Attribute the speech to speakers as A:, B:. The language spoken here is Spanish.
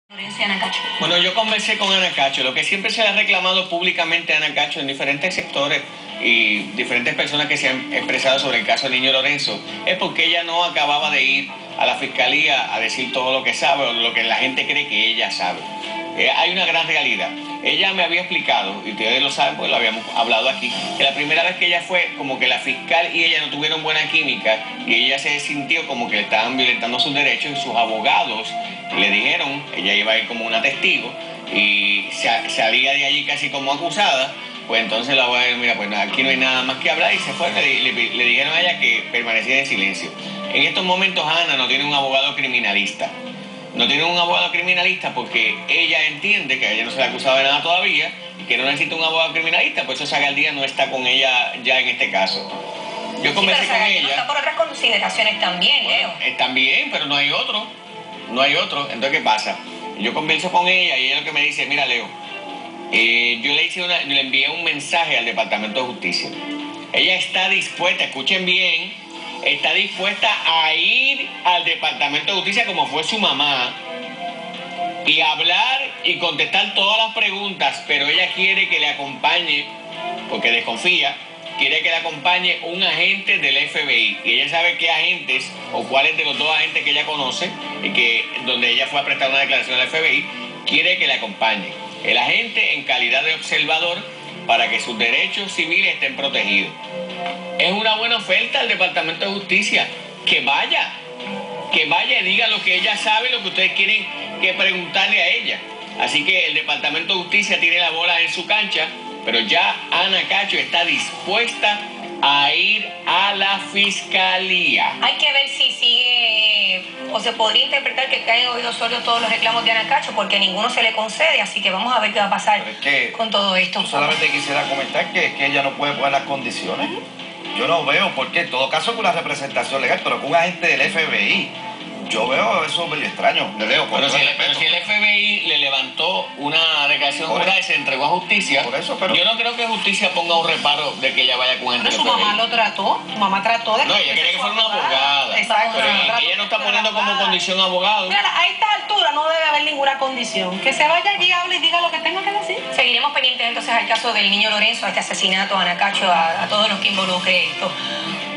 A: Ana Cacho.
B: Bueno, yo conversé con Ana Cacho. Lo que siempre se le ha reclamado públicamente a Ana Cacho en diferentes sectores y diferentes personas que se han expresado sobre el caso del niño Lorenzo es porque ella no acababa de ir a la fiscalía a decir todo lo que sabe o lo que la gente cree que ella sabe. Hay una gran realidad. Ella me había explicado, y ustedes lo saben porque lo habíamos hablado aquí, que la primera vez que ella fue, como que la fiscal y ella no tuvieron buena química y ella se sintió como que le estaban violentando sus derechos y sus abogados le dijeron, ella iba a ir como una testigo y salía de allí casi como acusada, pues entonces la abogada dijo, mira, pues aquí no hay nada más que hablar y se fue, le dijeron a ella que permaneciera en silencio. En estos momentos Ana no tiene un abogado criminalista. No tiene un abogado criminalista porque ella entiende que a ella no se le ha acusado de nada todavía y que no necesita un abogado criminalista, por eso Zagaldía no está con ella ya en este caso. Yo conversé con ella.
A: No está por otras consideraciones también, Leo.
B: También, pero no hay otro. No hay otro. Entonces, ¿qué pasa? Yo converso con ella y ella lo que me dice, mira, Leo, yo le envié un mensaje al Departamento de Justicia. Ella está dispuesta, escuchen bien, está dispuesta a ir al Departamento de Justicia como fue su mamá y hablar y contestar todas las preguntas, pero ella quiere que le acompañe, porque desconfía, quiere que le acompañe un agente del FBI y ella sabe qué agentes o cuáles de los dos agentes que ella conoce y que donde ella fue a prestar una declaración al FBI, quiere que le acompañe el agente en calidad de observador para que sus derechos civiles estén protegidos. Es una buena oferta al Departamento de Justicia, que vaya y diga lo que ella sabe, lo que ustedes quieren que preguntarle a ella. Así que el Departamento de Justicia tiene la bola en su cancha, pero ya Ana Cacho está dispuesta a ir a la fiscalía.
A: Hay que ver si sigue o se podría interpretar que caen oídos sordos todos los reclamos de Ana Cacho, porque ninguno se le concede, así que vamos a ver qué va a pasar con todo esto.
C: Solamente quisiera comentar que ella no puede poner las condiciones. Yo no veo por qué, en todo caso con la representación legal, pero con un agente del FBI. Yo veo eso medio extraño.
B: Pero si el FBI le levantó una declaración jurada y se entregó a justicia, yo no creo que justicia ponga un reparo de que ella vaya con el FBI.
A: Su mamá lo trató, su mamá trató de...
B: No, ella quería que fuera una abogada.
A: Exacto.
B: Pero ella no está poniendo como condición abogado.
D: Mira, a esta altura no debe haber ninguna condición. Que se vaya allí, hable y diga lo que tenga que decir.
A: Seguiremos pendientes entonces al caso del niño Lorenzo, a este asesinato, a Ana Cacho, a todos los que involucre esto.